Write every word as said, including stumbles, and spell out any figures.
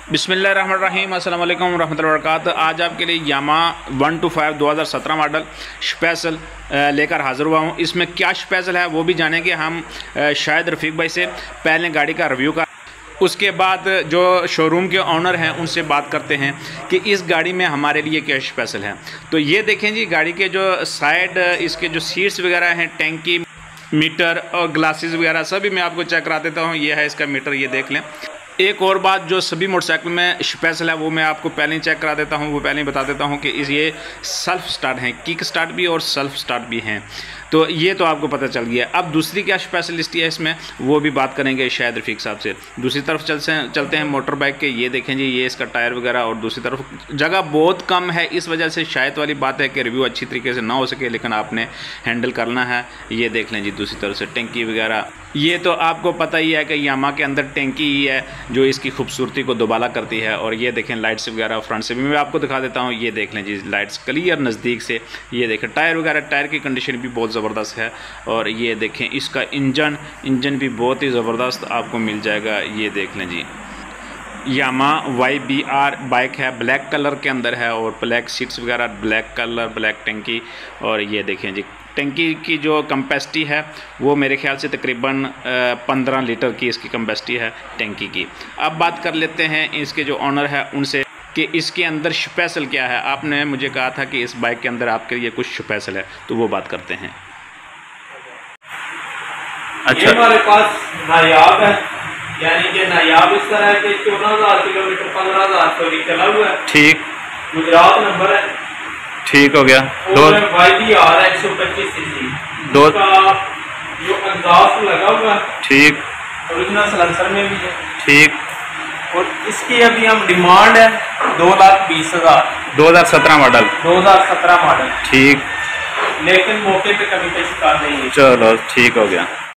बिस्मिल्लाहिर्रहमानिर्रहीम, अस्सलाम वालेकुम रहमतुल्लाहि व बरकातुहू। आज आपके लिए यामा वन टू फाइव दो हज़ार सत्रह मॉडल स्पेशल लेकर हाज़िर हुआ हूँ। इसमें क्या स्पेशल है वो भी जानेंगे हम शायद रफ़ीक भाई से। पहले गाड़ी का रिव्यू का, उसके बाद जो शोरूम के ऑनर हैं उनसे बात करते हैं कि इस गाड़ी में हमारे लिए क्या स्पेशल है। तो ये देखें जी, गाड़ी के जो साइड इसके जो सीट्स वगैरह हैं, टैंकी, मीटर और ग्लासेस वगैरह सभी मैं आपको चेक करा देता हूँ। ये है इसका मीटर, ये देख लें। एक और बात जो सभी मोटरसाइकिल में स्पेशल है वो मैं आपको पहले ही चेक करा देता हूँ, वो पहले ही बता देता हूँ कि इस ये सेल्फ स्टार्ट हैं, किक स्टार्ट भी और सेल्फ स्टार्ट भी हैं। तो ये तो आपको पता चल गया। अब दूसरी क्या स्पेशलिस्ट है इसमें वो भी बात करेंगे शायद रफ़ीक साहब से। दूसरी तरफ चल से चलते हैं मोटर बाइक के। ये देखें जी, ये इसका टायर वगैरह, और दूसरी तरफ जगह बहुत कम है, इस वजह से शायद वाली बात है कि रिव्यू अच्छी तरीके से ना हो सके, लेकिन आपने हैंडल करना है। ये देख लें जी, दूसरी तरफ से टैंकी वगैरह। ये तो आपको पता ही है कि यामा के अंदर टैंकी ही है जो इसकी खूबसूरती को दोबाला करती है। और ये देखें लाइट्स वगैरह फ्रंट से भी मैं आपको दिखा देता हूँ। ये देख लें जी, लाइट्स क्लियर नज़दीक से। ये देखें टायर वगैरह, टायर की कंडीशन भी बहुत ज़बरदस्त है। और ये देखें इसका इंजन इंजन भी बहुत ही ज़बरदस्त आपको मिल जाएगा। ये देख लें जी, Yamaha Y B R bike है, ब्लैक कलर के अंदर है, और ब्लैक सीट्स वगैरह, ब्लैक कलर, ब्लैक टंकी। और ये देखें जी, टंकी की जो कैपेसिटी है वो मेरे ख्याल से तकरीबन पंद्रह लीटर की इसकी कैपेसिटी है टंकी की। अब बात कर लेते हैं इसके जो ऑनर है उनसे कि इसके अंदर स्पेशल क्या है। आपने मुझे कहा था कि इस बाइक के अंदर आपके लिए कुछ स्पेशल है, तो वो बात करते हैं। अच्छा, हमारे पास नायाब है, यानी कि नायाब इस तरह है कि चौदह हजार किलोमीटर पंद्रह हजार सॉरी चला हुआ है। ठीक, गुजरात नंबर है। ठीक हो गया। दो वाई बी आर है एक सौ पच्चीस सीसी, दो का जो एग्जॉस्ट लगा हुआ है। ठीक, ओरिजिनल सलेंसर में भी है। ठीक, और इसकी अभी हम डिमांड है दो लाख बीस हजार दो हजार सत्रह मॉडल दो हजार सत्रह मॉडल। ठीक, लेकिन मौके पे कभी कोई शिकायत नहीं है। चलो ठीक हो गया।